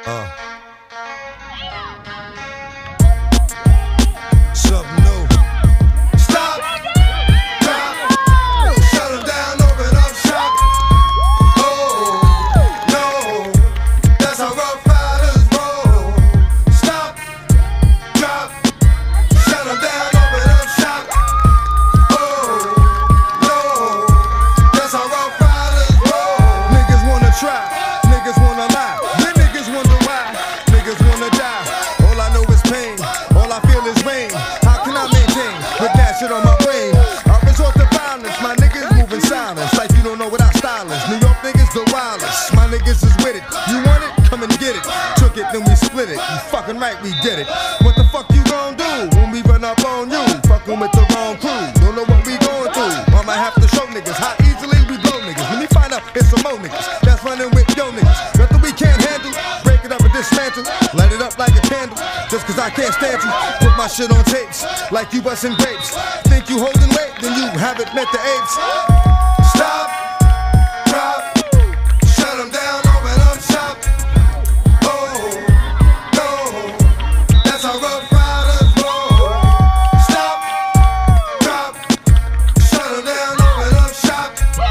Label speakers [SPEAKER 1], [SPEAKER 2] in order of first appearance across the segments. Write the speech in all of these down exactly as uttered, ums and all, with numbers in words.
[SPEAKER 1] Uh. Something new. Stop, drop, shut them down, open up shop. Oh, no, that's how Rough Riders roll. Stop, drop, shut them down, open up shop. Oh, no, that's how Rough Riders roll. Niggas wanna try, niggas wanna lie. Then niggas wonder why, niggas wanna die. All I know is pain, all I feel is rain. How can I maintain with that shit on my brain? I resort to violence, my niggas moving silence like you don't know what I stylist. New York niggas the wildest, my niggas is with it. You want it? Come and get it. Took it, then we split it. You fucking right, we did it. What the fuck you gon' do when we run up on you? Fucking with the wrong crew, don't know what we going through. I might have to show niggas how easily we blow niggas. When we find out it's some more niggas that's running with yo niggas. Nothing we can't handle, break it up and dismantle. Light it up like a candle, just cause I can't stand you. Put my shit on tapes, like you busting grapes. Think you holding weight, then you haven't met the apes. Stop, drop, shut them down, open up shop. Oh, no, that's how Rough Riders roll. Stop, drop, shut them down, open up shop.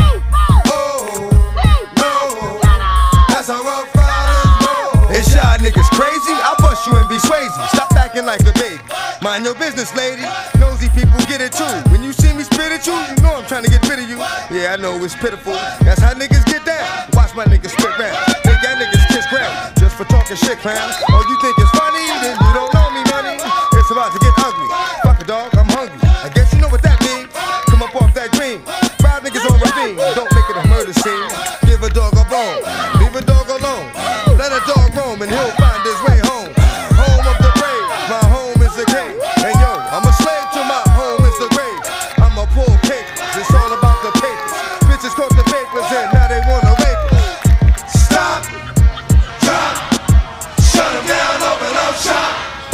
[SPEAKER 1] Oh, no, that's how Rough Riders roll. It's y'all niggas crazy, I'll bust you and be Swayze. Stop acting like a baby, mind your business, lady. Nosy people get it too. When you see me spit at you, you know I'm trying to get rid of you. Yeah, I know it's pitiful, that's how niggas get down. Watch my niggas spit round, make y'all niggas kiss ground. Just for talking shit, clown. Oh, you think it's funny? Then you don't know me, money. It's about to get ugly. Fuck a dog, I'm hungry. I guess you know what that means. Come up off that green. Five niggas on ravine. Don't make it a murder scene. Give a dog a bone, leave a dog alone. Let a dog roam and he'll find his way home. Home of the brave, my home is the cave. And yo, I'm a slave to my home is the grave. I'm a poor cake, it's all about the papers. Bitches caught the papers and now they wanna rape us. Stop, drop, shut them down, open up shop.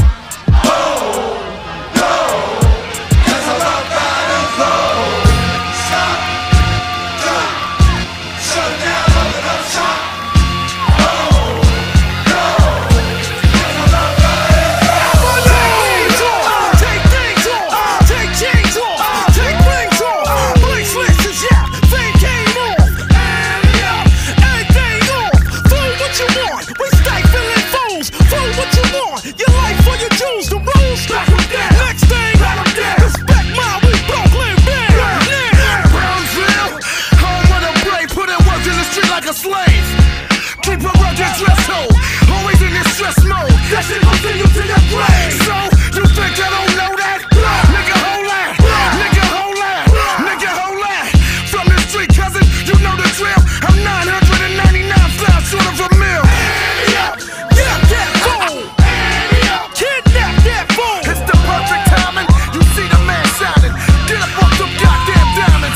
[SPEAKER 1] Oh, no, that's how Rough Riders roll. Stop, drop, shut them down, open up shop.
[SPEAKER 2] A slave, keep a rugged dress hold, always in this stress mode. That shit gon' send you to your grave. So you think I don't know that? Nigga, hold that, nigga, hold that, nigga, hold that. From the street, cousin, you know the drill. I'm nine hundred ninety-nine flies short of a mill. Yeah, that fool, kidnap that fool. It's the perfect timing. You see the man shining. Get up off them goddamn diamonds.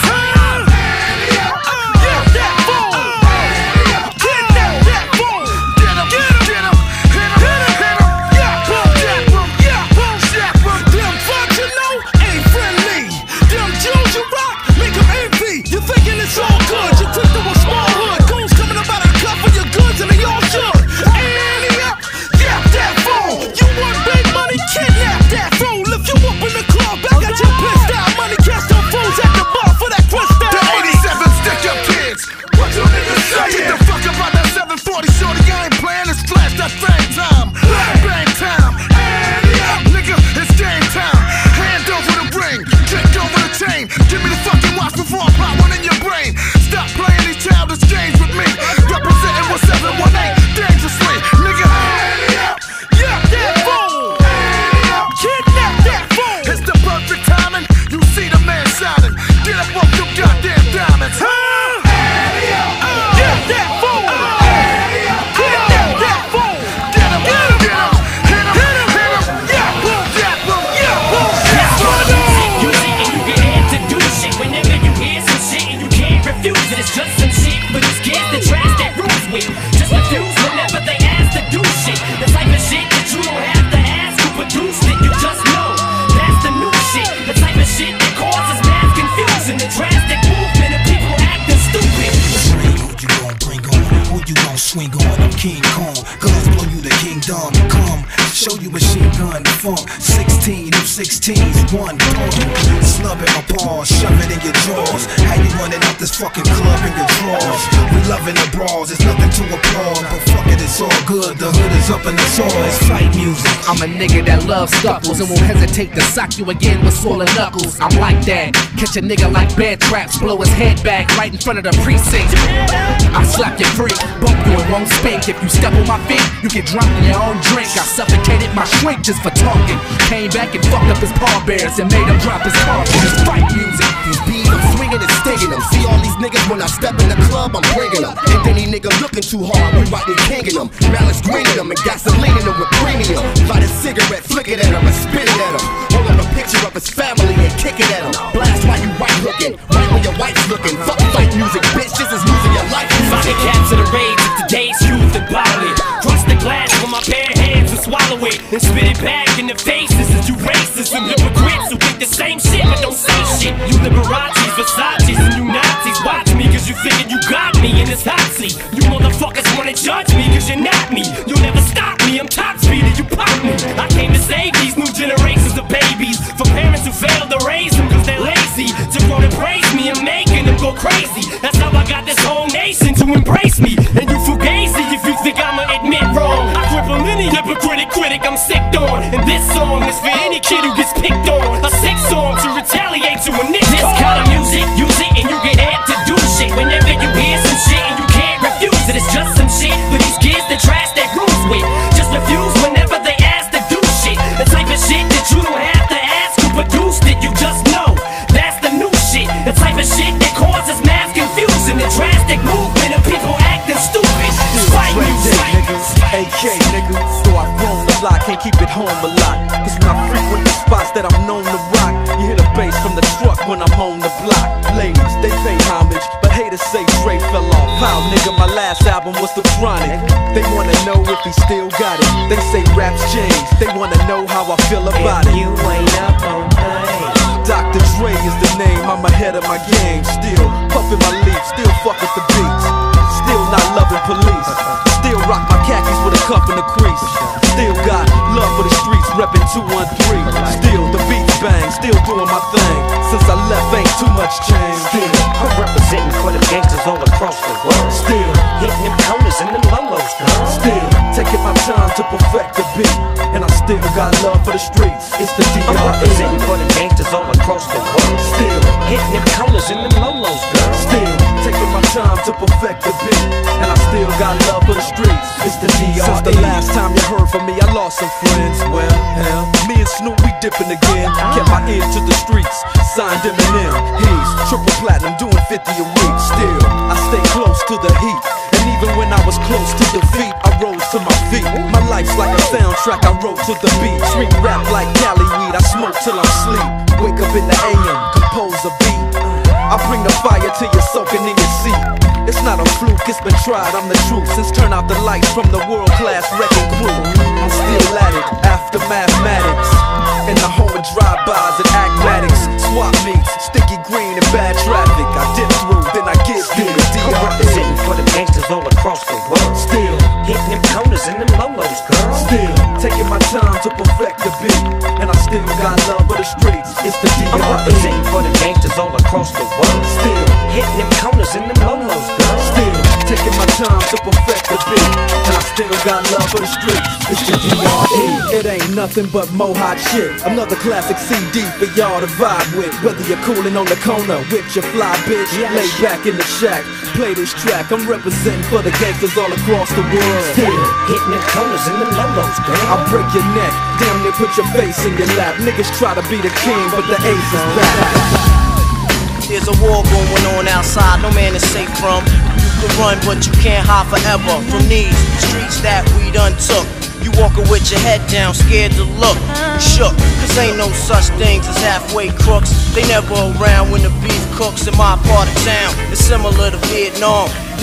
[SPEAKER 2] Give me the fucking watch before I pop one in your brain. Stop playing these childish games with me. Representing one seven one eight dangerously, nigga. Yeah, that fool. Kidnap that fool. It's the perfect timing. You see the man shining. Get up off them goddamn diamonds. Yeah, that fool. Kidnap that fool. Get him, get him, get him, hit him, hit him, hit him. Yeah, boom, yeah, boom, yeah, boom, yeah, boom.
[SPEAKER 3] Whenever you hear some shit and you can't refuse it, it's just some shit for these kids that trash that rules with. Just refuse whenever they ask to do shit. The type of shit that you don't have to ask who produced it. You just know that's the new shit. The type of shit that causes mass confusion. The drastic movement of people acting stupid.
[SPEAKER 4] Who you gon' bring on? Who you gon' swing on? I'm King Kong. Guns blow you show you a shit gun funk. Sixteen, them sixteens, one point. Snub in my paws, shove it in your jaws. How you running out this fucking club in your drawers? We loving the brawls, it's nothing to applaud, but fuck it, it's all good. The hood is up in the soil, it's fight music.
[SPEAKER 5] I'm a nigga that loves scuffles and won't hesitate to sock you again with swollen knuckles. I'm like that, catch a nigga like bear traps, blow his head back right in front of the precinct. I slap you free, bump you and won't spank. If you step on my feet, you get dropped in your own drink. I suffocated my shrink just for talking. Came back and fucked up his pallbearers and made him drop his car. It's fight music.
[SPEAKER 6] These beats, I'm swinging and stinging them. See all these niggas when I step in the club, I'm bringing them. If any nigga looking too hard, we right there kinging them. Malice greening them and gasoline in them with premium. Light a cigarette, flick it at him and spit it at him. Hold up a picture of his family and kick it at him. Blast while you white looking, right when your wife's looking. Fuck fight music, bitch, this is losing your life.
[SPEAKER 3] Find capture the rage of today's youth and bottle it. Crush the glass with my bare hands and swallow it. And spit it back in the faces of you racists and hypocrites who think the same shit but don't say shit. You Liberace's, Versace's, and you Nazis. Watch me cause you figure you got me in this hot seat. You motherfuckers wanna judge me cause you're not me. You'll never stop me, I'm top speed and you pop me. I came to save these new generations of babies from parents who failed to raise them cause they're lazy. To grow to praise me and making them go crazy. That's how I got this whole nation to embrace me. And you fugazi if you think I'ma admit wrong. I cripple any hypocritic critic I'm sicked on. And this song is for any kid who gets picked on. A sick song to retaliate to a nigga. This kind of music, use it and you get amped to do shit. Whenever you hear some shit and you can't refuse it, it's just some shit for these kids that trash their grooves with. Just refuse whenever they ask to do shit. The type of shit that you don't have to ask who produced it, you just know. That's the new shit. The type of shit that causes mass confusion. The drastic movement of people acting stupid. Fight music.
[SPEAKER 7] A K nigga, so I roam the block, can't keep it home a lot. Cause when I frequent the spots that I'm known to rock, you hear the bass from the truck when I'm on the block. Ladies, they pay homage, but haters say Dre fell off. How nigga, my last album was The Chronic. They wanna know if he still got it. They say raps changed, they wanna know how I feel about it.
[SPEAKER 3] You ain't up on things.
[SPEAKER 7] Doctor Dre is the name, I'm ahead of my game. Still puffin' my leaf, still fuck with the beats. Still not loving police. Still rock my khakis with a cuff and a crease. Still got love for the streets, reppin' two one three. Still the beats bang, still doing my thing. Since I left ain't too much change.
[SPEAKER 3] Still, I'm representing for the gangsters all across the world.
[SPEAKER 7] Still
[SPEAKER 3] hitting them corners and them lolos, girl.
[SPEAKER 7] Still taking my time to perfect the beat. And I still got love for the streets. It's the D R E.
[SPEAKER 3] I'm representing for the gangsters all across the world.
[SPEAKER 7] Still
[SPEAKER 3] hitting them corners and them lolos, girl.
[SPEAKER 7] Still taking my time to perfect the beat. And I still got love for the streets. It's the D R E. Since the last time you heard from me, I lost some friends. Well, hell, me and Snoop, we dipping again. Kept my ear to the streets, signed Eminem. He's triple platinum, doing fifty a week. Still, I stay close to the heat. And even when I was close to defeat, I rose to my feet. My life's like a soundtrack, I wrote to the beat. Street rap like Cali weed, I smoke till I'm sleep. Wake up in the A M, compose a beat. I bring the fire till you're soaking in your seat. It's not a fluke, it's been tried, I'm the truth. Since turn out the lights from the world-class wrecking crew, I'm still at it, after mathematics. In the home of drive-bys and acmatics, swap meets, sticky green and bad traffic. I dip through, then I get through the D R E.
[SPEAKER 3] I'm representing for the gangsters all across the world.
[SPEAKER 7] Still
[SPEAKER 3] hitting them corners and them lolos, girl.
[SPEAKER 7] Still taking my time to perfect the beat. And I still got love for the streets. It's the D R E.
[SPEAKER 3] I'm representing for the gangsters all across the world.
[SPEAKER 7] Still
[SPEAKER 3] hitting them corners and them lolos, girl.
[SPEAKER 7] Still taking my time to perfect the beat. And I still got love for the streets. It's the D R E. It ain't nothing but mo hot shit. Another classic C D for y'all to vibe with. Whether you're coolin' on the corner with your fly bitch, lay back in the shack, play this track. I'm representing for the gangsters all across the world. Still
[SPEAKER 3] hitting them corners and them lolos, girl.
[SPEAKER 7] I'll break your neck, damn near put your face in your lap. Niggas try to be the king, but the ace is back.
[SPEAKER 8] There's a war going on outside, no man is safe from. You can run, but you can't hide forever from these streets that we done took. You walking with your head down, scared to look, shook, cause ain't no such things as halfway crooks. They never around when the beef cooks in my part of town. It's similar to Vietnam.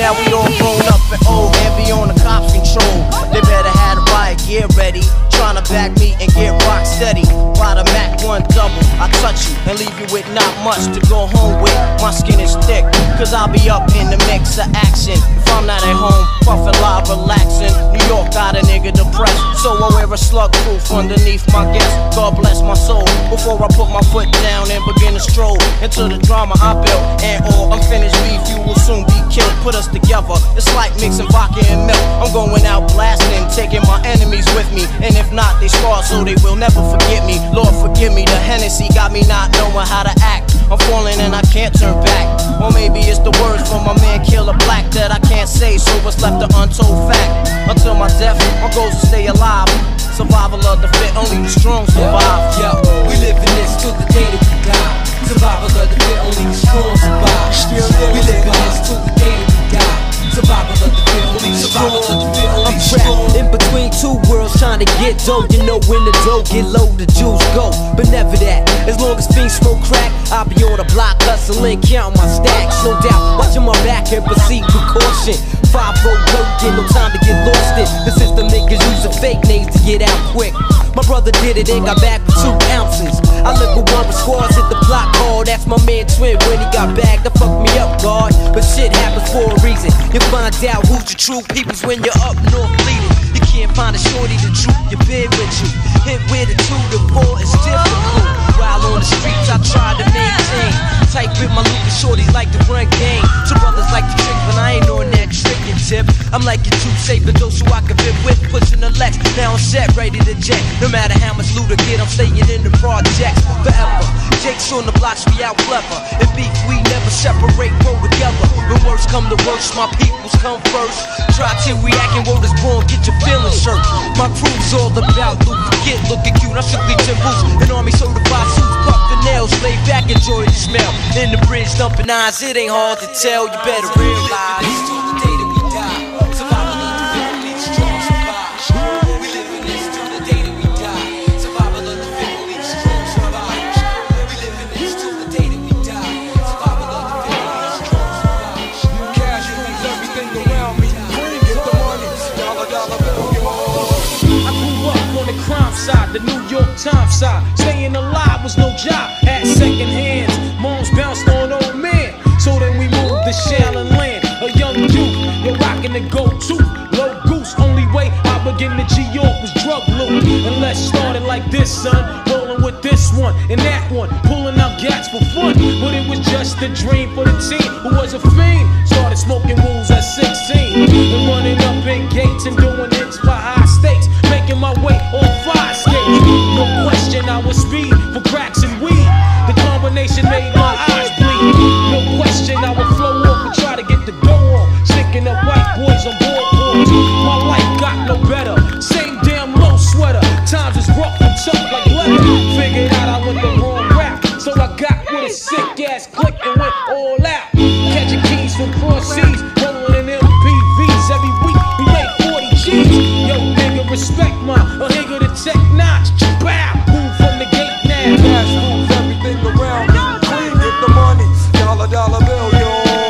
[SPEAKER 8] Now we all grown up and old and be on the cops' control. They better have the riot gear ready, trying to back me and get rock steady. By the Mac one double, I touch you and leave you with not much to go home with. My skin is thick, cause I'll be up in the mix of action. If I'm not at home, puffin' live, relaxing. New York got a nigga depressed, so I wear a slug proof underneath my guest. God bless my soul, before I put my foot down and begin to stroll into the drama I built. And all unfinished beef, you will soon be killed. Put us together, it's like mixing vodka and milk. I'm going out blasting, taking my enemies with me. And if not, they scar so they will never forget me. Lord forgive me, the Hennessy got me not knowing how to act. I'm falling and I can't turn back. Or maybe it's the words from my man Killer Black that I can't say, so what's left an untold fact. Until my death, my goal is to stay alive. Survival of the fit, only the strong survive.
[SPEAKER 9] Yo, we live in this till the day that we die. Survival of the fit, only the strong survive. We live in this till the day that we die. Survival of the fit, only the strong survive. I'm trapped in between two worlds trying to get dough. You know when the dough get low, the juice go. But never that. As long as fiends smoke crack, I'll be on the block hustling, counting my stacks. No doubt, watching my back and proceed with caution. five oh working, no time to get lost in. The system niggas using fake names to get out quick. My brother did it and got back with two ounces. I live with one with squads, hit the block hard. That's my man Twin when he got bagged. That fucked me up, God. But shit happens for a reason. You find out who's your true peoples when you're up north bleeding. You can't find a shorty to troop your bed with you. Hit with a two to four, it's difficult. While on the streets, I try to maintain. Tight with my Lucas shorties like to run game. Some brothers like to trick, but I ain't on that tricking tip. I'm like your two saber though, so I can fit with pushing the Lex. Now I'm set, ready to jet. No matter how much loot I get, I'm staying in the projects forever. Jake's on the blocks, we out clever. In beef, we never separate, roll together. When worst come to worst, my peoples come first. Try to react and word is born, get your feelings hurt. My crew's all about loot, forget looking cute. I should be Tim Boots, an army certified suits, puff the nails, lay back, enjoy the smell. In the bridge, dumping eyes, it ain't hard to tell. You better realize. Till the day that we die, survival of the fit, only the strong survive. We live in this till the day that we die. Survival of the fit, only the strong survive. We live in this till the day that we die. Survival of the fit, only the strong survive.
[SPEAKER 7] Cash moves everything around me. Bring it the money, dollar dollar bill, give all.
[SPEAKER 10] I grew up on the crime side, the New York Times side. Staying alive was no job, had second hands. Moms bounced on old men, so then we moved to Shaolin Land. A young youth, you're rocking the go-to. Low goose, only way I begin to G-York was drug loot. And let's start it like this, son. Rolling with this one and that one, pulling out gats for fun. But it was just a dream for the team who was a fiend. Started smoking rules at sixteen and running up in gates and doing hits by high stakes. Making my way on fire skates. No question, I was speed for cracks and weed. The combination made my eyes bleed. No question, I would flow off and try to get the go on. Sticking up white boys on boardboards. My life got no better. Same damn low sweater. Times is rough and tough like leather. Figured out I went the wrong rap, so I got with a sick ass click and went all out. Catching keys from cross seas, rolling in M P Vs every week. We make forty G's. Yo, nigga, respect my a nigga to tech notch. Bow, move from the gate now.
[SPEAKER 7] Cash moves everything around me. Clean, get the money, dollar dollar bill, yo.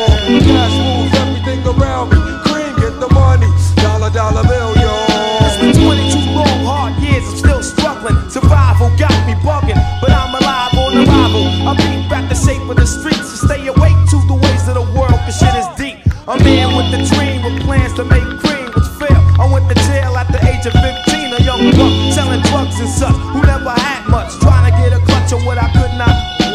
[SPEAKER 7] Cash moves everything around me. Cream, get the money, dollar dollar bill, yo.
[SPEAKER 11] It's been twenty-two long hard years, I'm still struggling. Survival got me bugging, but I'm alive on arrival. I beat back the shape of the streets to stay awake to the ways of the world, cause shit is deep. A man with a dream with plans to make cream was fair. I went to jail at the age of fifteen, a young buck selling drugs and such, who never had much, trying to get a clutch on what I could not.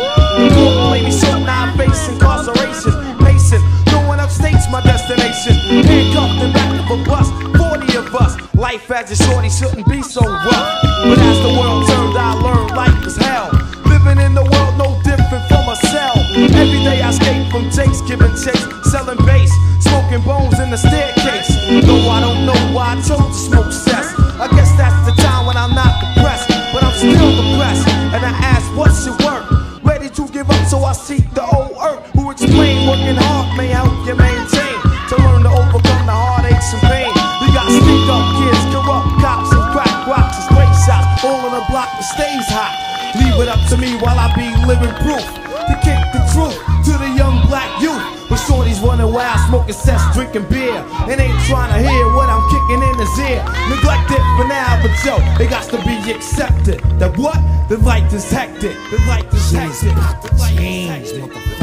[SPEAKER 11] Play me short, now I face incarceration. Pacing, throwing up states, my destination. Handcuffed in back of a bus, forty of us. Life as a shorty shouldn't be so rough. But as the world turned, I learned life is hell. Living in the world no different from a cell. Every day I escape from Jake's, giving chase, selling bass, smoking bones in the staircase. Though I don't know why I chose to smoke cess. I guess that's the time when I'm not depressed, but I'm still depressed. And I ask, what's your work? Ready to give up, so I seek the old earth who explain working hard may help you maintain. To learn to overcome the heartaches and pain. We got stick up kids, corrupt cops and crack rocks and stray shots. All on the block that stays hot. Leave it up to me while I be living proof to kick the truth to the young black youth. But shorties running wild loud, smoking cess, drinking beer, and ain't trying to hear what I'm kicking in his ear. Neglect it for now, but yo, it got to be accepted. That what? The light is hectic. The light is hectic. The light is hectic.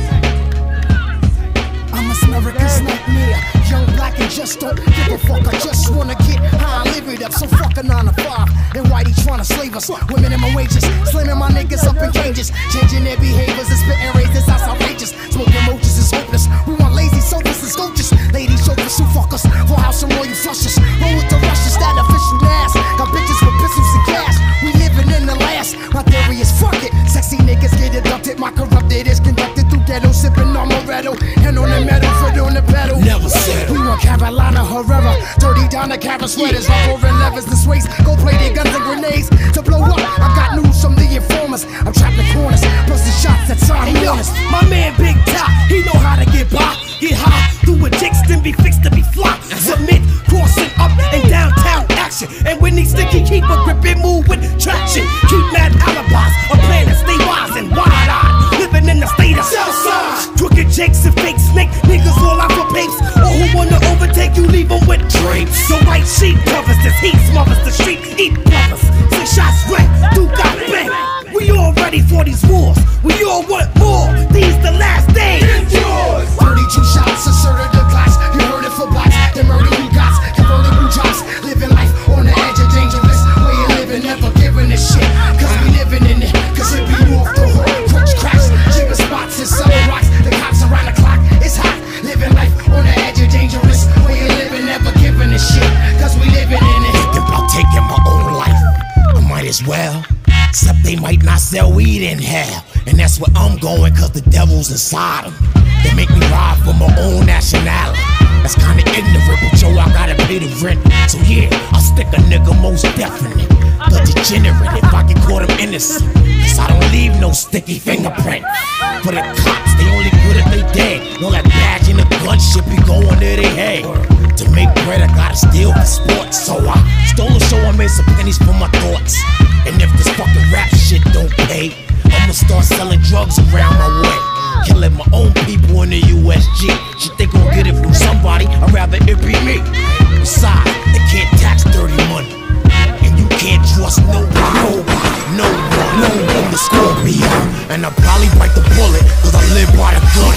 [SPEAKER 12] I'm a American's nightmare, young, black, and just don't give a fuck. I just wanna get high, live it up, so fuck a nine to five. And Whitey tryna slave us, with minimum wages, slamming my niggas up in cages, changing their behaviors and spitting rays. This house outrageous, smoking moches is hopeless. We want lazy sofas and sculptures, ladies chauffeurs who fuck us, for house and royal flushes. Roll with the rushes, that official ass. Got bitches with pistols and cash. We living in the last. My theory is fuck it. Sexy niggas get abducted, my corrupted is conducted through ghetto, sipping on Moretto, and on the metal, foot on the pedal. Never said we want Carolina Herrera, dirty down the cabin sweaters, rough over levers and sways. Go play their guns and grenades to blow up. I got news from the informers. I'm trapped in corners, plus the shots that time hey, honest. My man Big Top, he know how to get by, get high, do a jigs, then be fixed to be fly. Submit, crossing up and downtown action, and when he sticky, keep a grip and move with traction. Keep mad alibis, a plan to stay wise and wide-eyed, living in the state of Southside. Crooked jakes and fake snake niggas all out for papes, or who wanna overtake you, leave them with drapes. So white sheet covers this heat, smothers the street, eat brothers. Six shots red, do got bang. We all ready for these wars, we all want more. These the last days. thirty-two shots asserted the glass. You heard it for blacks, the murder you got, converted blue drops. Living life on the edge of dangerous, way you living, never giving a shit. Cause we living in it, cause it be off the hook. Crunch cracks, jigger spots and summer rocks. The cops around the clock, it's hot. Living life on the edge of dangerous, way you living, never giving a shit. Cause we living in it. Thinking about taking my own life, I might as well. Except they might not sell weed in hell. And that's where I'm going, cause the devil's inside them. They make me ride for my own nationality. That's kinda ignorant, but yo, I gotta pay the rent. So yeah, I'll stick a nigga most definite. The degenerate, if I get caught him innocent. Cause I don't leave no sticky fingerprint. For the cops, they only good if they dead. All that badge and the gun shit be going to their head. To make bread, I gotta steal for sports. So I stole a show, I made some pennies for my thoughts. And if this fucking rap shit don't pay, I'ma start selling drugs around my way. Killing my own people in the U S G. Shit, they gon' get it from somebody, I'd rather it be me. Besides, they can't tax dirty money, and you can't trust no one, no one, no one to score me out. And I'll probably bite the bullet, cause I live by the gun.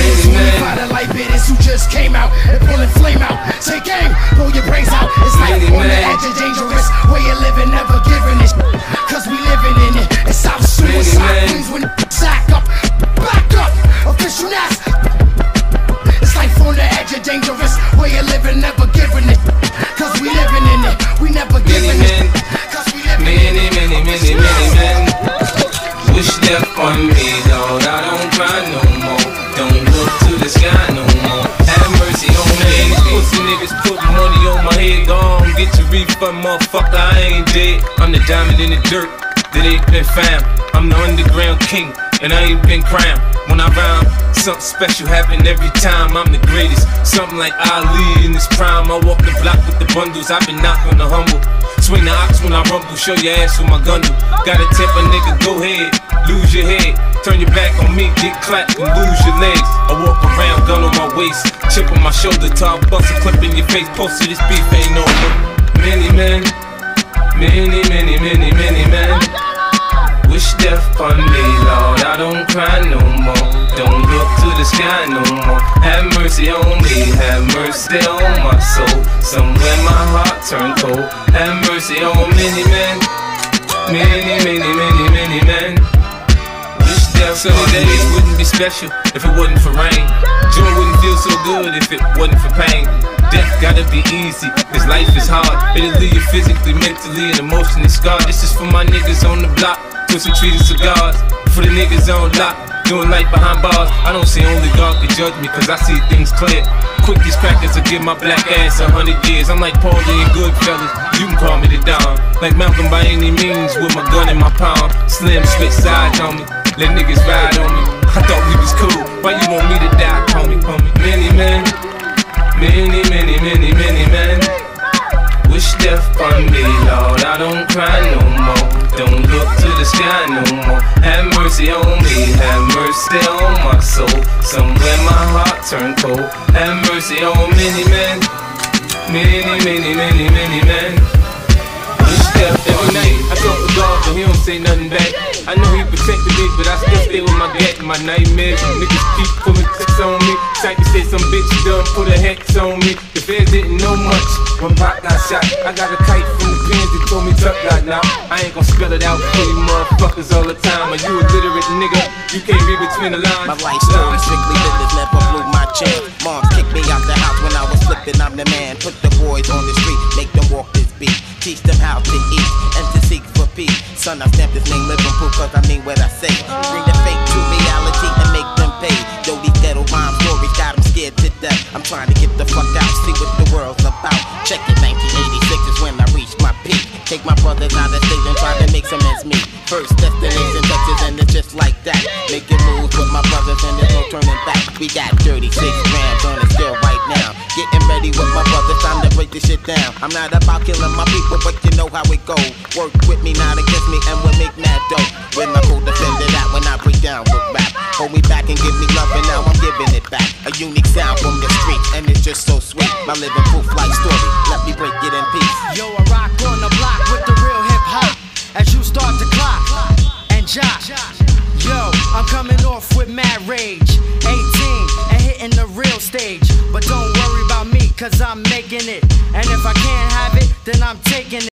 [SPEAKER 12] By the light bitters who just came out and pulling flame out. Say gang, blow your brains out. It's like on the edge of dangerous, where you living, never giving it. Cause we living in it. It's South Suicide Queens when sack up, back up, official ass. It's like on the edge of dangerous, where you living, never giving it. Cause we living in it, we never giving it. Cause we living
[SPEAKER 13] many, many, many, many men wish death on me, Lord. I don't cry no more. Don't look to the sky no more. Have mercy on me. Pussy niggas put money on my head. Gone, get your refund, motherfucker. I ain't dead. I'm the diamond in the dirt that ain't been found. I'm the underground king, and I ain't been crowned. When I rhyme, something special happen every time. I'm the greatest, something like Ali in his prime. I walk the block with the bundles, I've been knocking the humble. Swing the ox when I rumble, show your ass with my gun do. Got a temper, nigga, go ahead, lose your head. Turn your back on me, get clapped and lose your legs. I walk around, gun on my waist, chip on my shoulder, top bust a clip in your face. Posted this beef ain't over. Many men, many, many, many, many men wish death on me, Lord. I don't cry no more. Don't look to the sky no more. Have mercy on me, have mercy on my soul. Somewhere my heart turned cold. Have mercy on many men, many, many, many, many men. Wish death sunny days wouldn't be special if it wasn't for rain. Joy wouldn't feel so good if it wasn't for pain. Death gotta be easy, cause life is hard. It'll leave you physically, mentally, and emotionally scarred. This is for my niggas on the block, twisting trees and cigars. For the niggas on lock, doing life behind bars. I don't see only God can judge me, cause I see things clear. Quick these crackers will give my black ass a hundred years. I'm like Paulie and Goodfellas, you can call me the Don. Like Malcolm by any means, with my gun in my palm. Slim switch sides on me, let niggas ride on me. I thought we was cool, why you want me to die, homie, homie? Many men, many, many, many, many men wish death on me, Lord. I don't cry no more. Don't look to the sky no more. Have mercy on me, have mercy on my soul. Somewhere my heart turned cold. Have mercy on many men, many, many, many, many men. Every night I talk to God, but he don't say nothing back. I know he protected me, but I still stay with my gat and my nightmares. Niggas keep pulling tricks on me. Type to say some bitch done put a hex on me. The feds didn't know much when Pop got shot. I got a kite from the pins that told me Tuck got knocked. I ain't gon' spell it out for you motherfuckers all the time. Are you a literate nigga? You can't read between the lines.
[SPEAKER 8] My life story strictly business, never blew my chance. Mom kicked me out the house when I was flipping, I'm the man. Put the boys on the street, make them walk this beat. Teach them how to eat and to seek for peace. Son, I stamp this name living proof cause I mean what I say. Bring the fake to reality and make them pay. Yo, these ghetto rhyme stories got them scared to death. I'm trying to get the fuck out, see what the world's about. Check it, nineteen eighty-six is when I reached my peak. Take my brothers out of state and try to make some ends meet. First destination Texas and it's just like that. Making moves with my brothers and there's no turning back. We got thirty-six grams on it still right now. Getting ready with my brothers, time to break this shit down. I'm not about killing my people, but you know how it go. Work with me, not against me, and we'll make mad dough. When I go defended out when I break down with rap. Hold me back and give me love, and now I'm giving it back. A unique sound from the street, and it's just so sweet. My living proof like story, let me break it in peace.
[SPEAKER 12] Yo, I rock on the block with the real hip hop. As you start to clock and jock. Yo, I'm coming off with mad rage. eighteen and hitting the real stage. But don't worry about me, cause I'm making it. And if I can't have it, then I'm taking it.